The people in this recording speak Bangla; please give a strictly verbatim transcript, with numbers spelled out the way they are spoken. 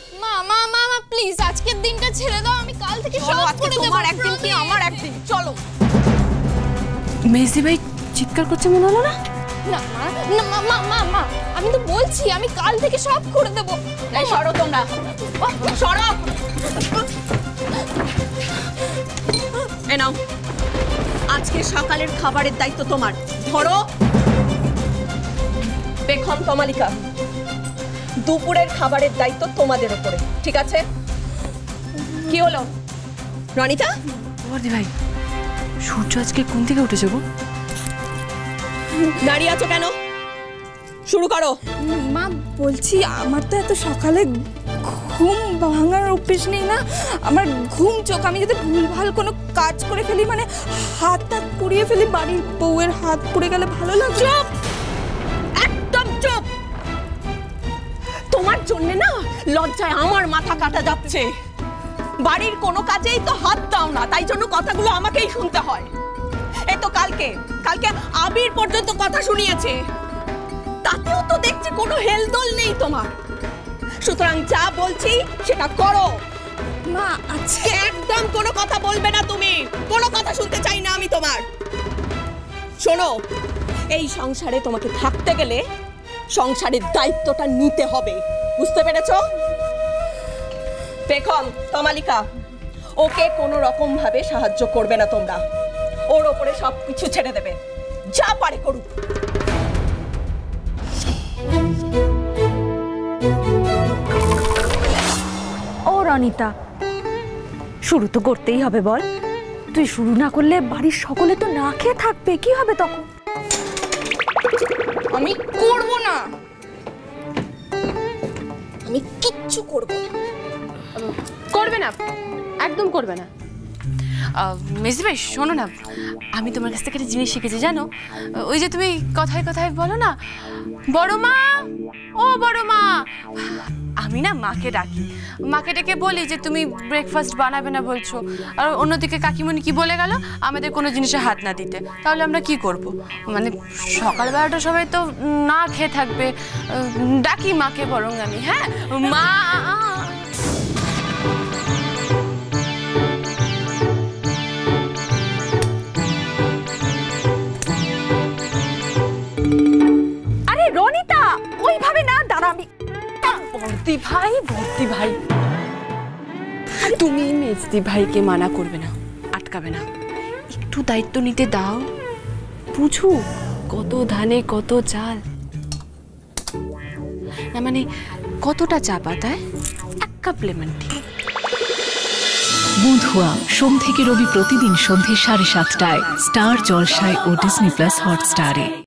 মা মা মা মা প্লিজ আজকের দিনটা ছেড়ে দাও, আমি কাল থেকে সব করে দেব। তোমার একদিন কি আমার একদিন, চলো। মেজদি ভাই চিৎকার করছে মনে হলো না? না মা না মা মা মা মা আমি তো বলছি আমি কাল থেকে সব করে দেব। এই সরো তোমরা, সরো। এই নাও, আজকে সকালের খাবারের দায়িত্ব তোমার। ধরো। বেগম তমালিকা, দুপুরের খাবারের দায়িত্ব তোমাদের উপরে, ঠিক আছে? কি হলো রনিতা? বর্দি ভাই, সূর্য আজকে কোন দিকে উঠেছে গো? দাঁড়িয়ে আছো কেন? শুরু করো। মা বলছি আমার তো এত সকালে ঘুম ভাঙার অভ্যেস নেই না, আমার ঘুম চোখ, আমি যদি ভুলভাল কোনো কাজ করে ফেলি, মানে হাত হাত পুড়িয়ে ফেলি, বাড়ির বউয়ের হাত পুড়ে গেলে ভালো লাগে। চুপ, একদম চুপ। তোমার জন্য না লজ্জায় আমার মাথা কাটা যাচ্ছে। বাড়ির কোনো কাজেই তো হাত দাও না, তাই জন্য কথাগুলো আমাকেই শুনতে হয়। এই তো কালকে কালকে আবির পর্যন্ত কথা শুনিয়েছে, তাতেও তো দেখছি কোনো হেলদোল নেই তোমার। সুতরাং যা বলছি সেটা করো। মা আজকে একদম কোনো কথা বলবে না তুমি, কোনো কথা শুনতে চাই না আমি তোমার। শোনো, এই সংসারে তোমাকে থাকতে গেলে সংসারের দায়িত্বটা নিতে হবে, বুঝতে পেরেছো? বেগম তমালিকা, ওকে কোনো রকম ভাবে সাহায্য করবে না তোমরা, ওর ওপরে সবকিছু ছেড়ে দেবে, যা পারে করুক। ও রনিতা, শুরু তো করতেই হবে, বল। তুই শুরু না করলে বাড়ির সকলে তো না খেয়ে থাকবে, কি হবে তখন? আমি করব না, আমি কিচ্ছু করব না। করবে না, একদম করবে না। মেজদি ভাই শোনো না, আমি তোমার কাছ থেকে একটা জিনিস শিখেছি জানো। ওই যে তুমি কথায় কথায় বলো না, বড় মা, ও বড় মা। আমি না মাকে ডাকি, মাকে ডেকে বলি যে তুমি ব্রেকফাস্ট বানাবে না বলছো, আর অন্যদিকে কাকিমণি কি বলে গেল আমাদের কোনো জিনিসে হাত না দিতে। তাহলে আমরা কি করব? মানে সকালবেলাটা সবাই তো না খেয়ে থাকবে। ডাকি মাকে বরং আমি। হ্যাঁ মা। আরে রনিতা, ওইভাবে না, দাঁড়া। আমি বর্দি ভাই, বর্দি ভাই, তুমি মেজদি ভাইকে মানা করবে না, আটকাবে না, একটু দায়িত্ব নিতে দাও। বুঝু কত ধানে কত চাল, না মানে কতটা চা পাতায় এক কাপ লেমন টি। বুধুয়া সোম থেকে রবি প্রতিদিন সন্ধ্যে সাড়ে সাতটায় স্টার জলসায় ও ডিজনি প্লাস হটস্টারে।